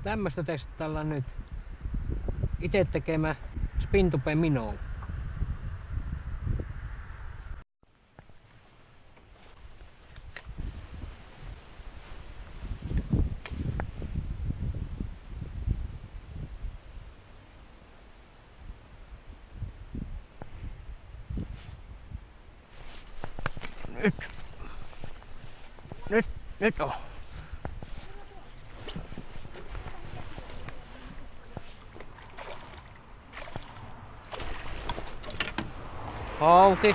Tämmöstä testaillaan nyt. Itse tekemä Spintupe Minnow. Nyt on. Hauki.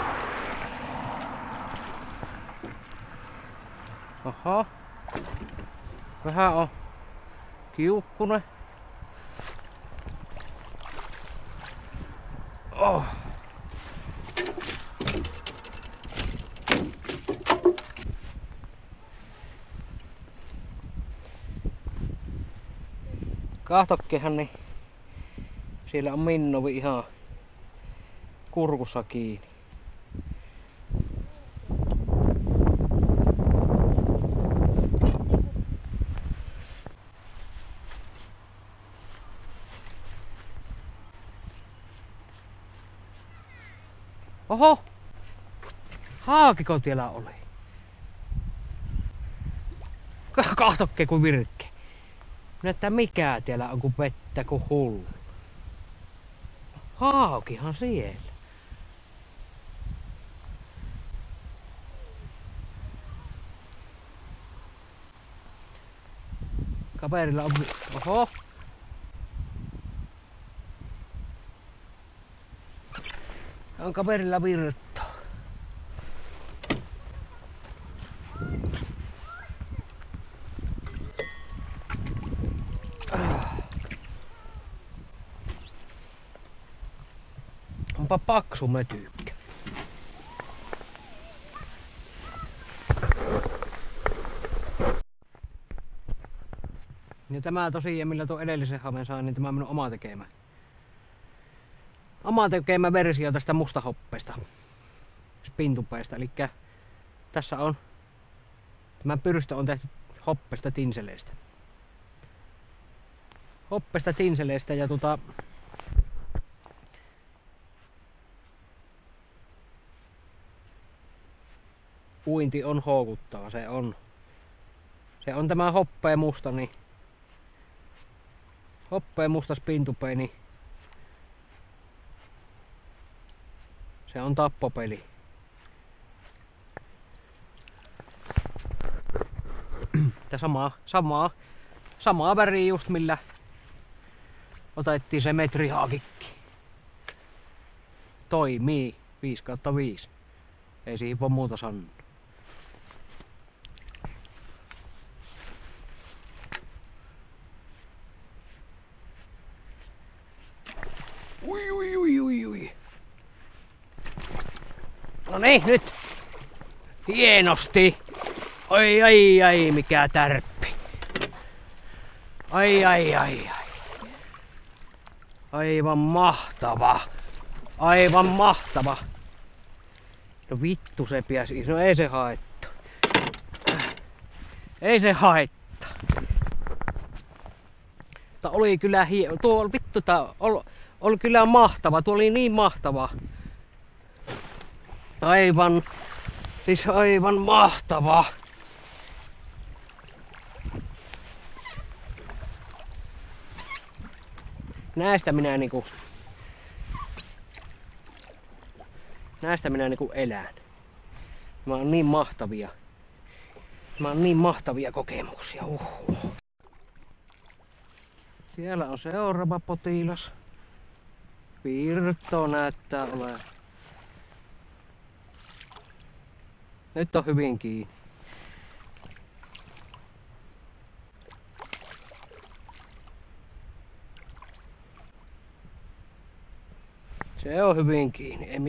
Oho. Vähän on kiukkunen. Oh. Kahtokkehan, niin siellä on Minnowi ihan kurkussa kiinni. Oho! Haakiko siellä oli? Kahtokke kuin virke. Näyttää mikä täällä on, kun vettä kuin hullu. Haukihan siellä. Kaverilla on... Oho! On kaverilla virta. Onpa paksu mötykkä. Ja tämä tosiaan, millä tuon edellisen haven sain, niin tämä on minun oma tekemä versio tästä mustahoppeesta, Spintupeesta. Eli tässä on, tämä pyrstö on tehty hoppesta tinseleistä. Hoppesta tinseleistä ja uinti on houkuttava, se on tämä hoppea musta, niin hoppea musta Spintupe, niin se on tappopeli. Tää samaa väriä just millä otettiin se metrihaakikki. Toimii 5/5. Ei siihen voi muuta sanoa. Ui. No niin, nyt. Hienosti. Ai, mikä tärppi. Ai. Aivan mahtava. No vittu se piäsi. No ei se haittaa. Mutta oli kyllä tuo vittu oli kyllä mahtava. Tuo oli niin mahtava. Aivan mahtava. Näistä minä niinku elän. Nämä on niin mahtavia kokemuksia. Siellä on seuraava potilas. Virto näyttää olevan. Nyt on hyvin kiinni. Se on hyvin kiinni, ei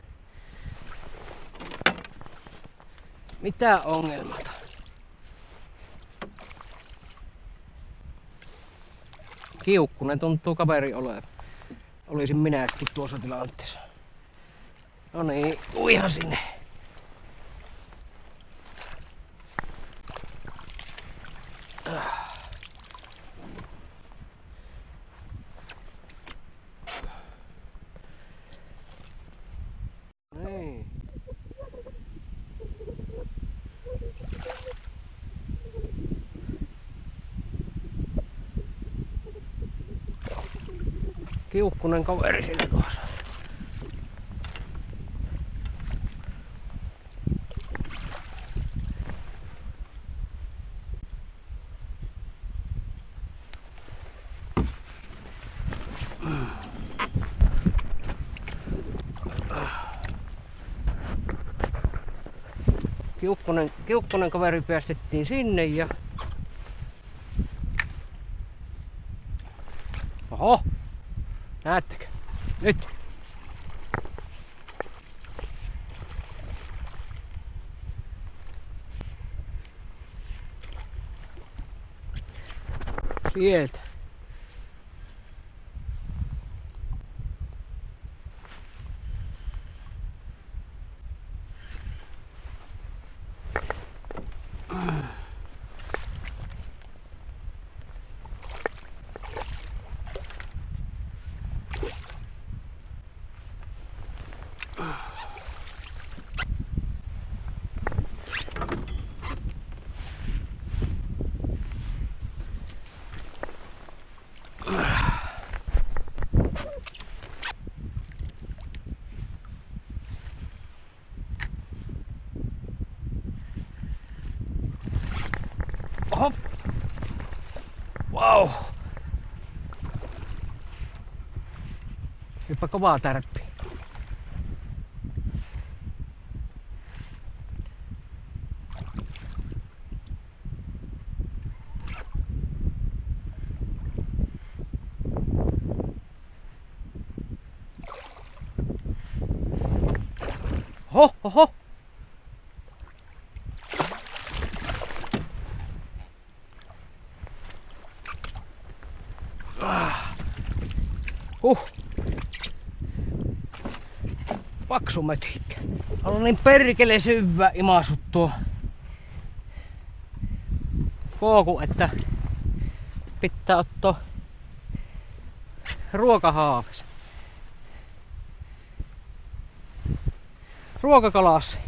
mitään ongelmata. Kiukkunen tuntuu kaveri olevan. Olisin minäkin tuossa tilanteessa. No niin, uihan sinne. Kiukkunen kaveri siinä tuossa. Kiukkunen kaveri päästettiin sinne ja... Oho! Näettekö? Nyt! Sieltä. Oho! Wow! Nytpä kovaa tärppiä. Oho! Oho! Paksu mötikkä. On niin perkele syvä imasut tuo kooku, että pitää ottaa ruokahaavis. Ruokakalassi.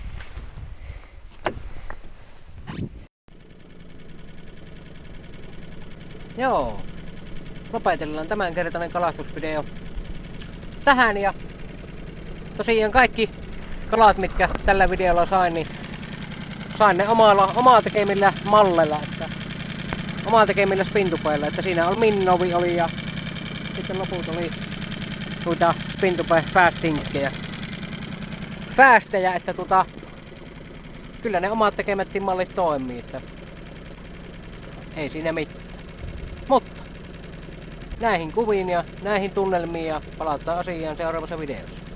Joo. Lopetellaan tämänkertainen kalastusvideo tähän ja tosiaan kaikki kalat, mitkä tällä videolla sain, niin sain ne omaa tekemillä malleilla, että omaa tekemillä spintupeilla, että siinä oli minnovi oli ja sitten loput oli noita spintupe fast-sinkkejä. Fäästejä, että kyllä ne omat tekemättiin mallit toimii, että ei siinä mitään. Mutta näihin kuviin ja näihin tunnelmiin ja palataan asiaan seuraavassa videossa.